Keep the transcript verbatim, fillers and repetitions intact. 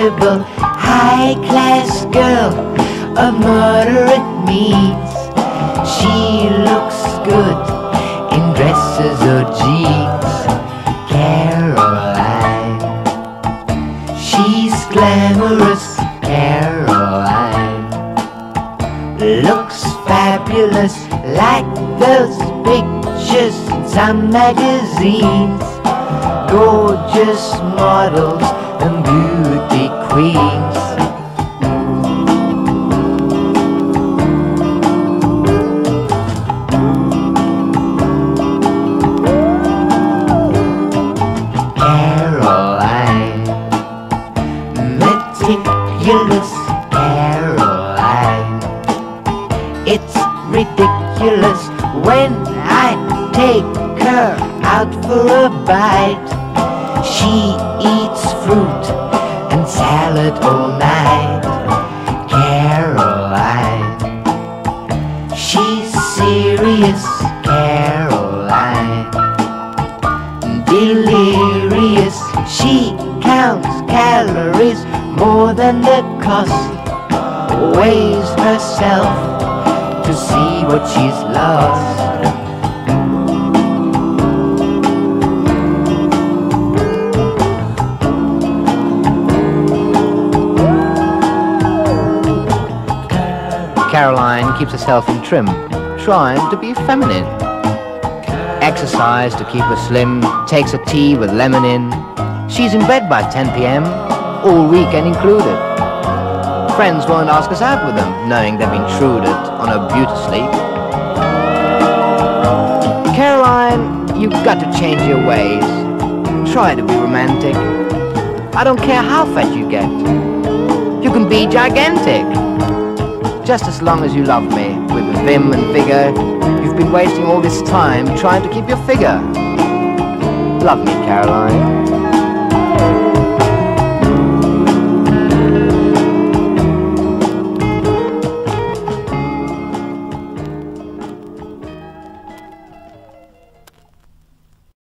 respectable, high-class girl of moderate means. She looks good in dresses or jeans. Caroline, she's glamorous. Caroline looks fabulous, like those pictures in some magazines. Gorgeous models and beauty queens. Caroline, meticulous. Caroline, it's ridiculous when I take her out for a bite. She eats fruit and salad all night. Caroline, she's serious. Caroline, delirious. She counts calories more than the cost. Weighs herself to see what she's lost. Caroline keeps herself in trim, trying to be feminine. Exercise to keep her slim, takes a tea with lemon in. She's in bed by ten p m, all weekend included. Friends won't ask us out with them, knowing they've intruded on her beauty sleep. Caroline, you've got to change your ways. Try to be romantic. I don't care how fat you get. You can be gigantic. Just as long as you love me, with vim and vigor. You've been wasting all this time trying to keep your figure. Love me, Caroline.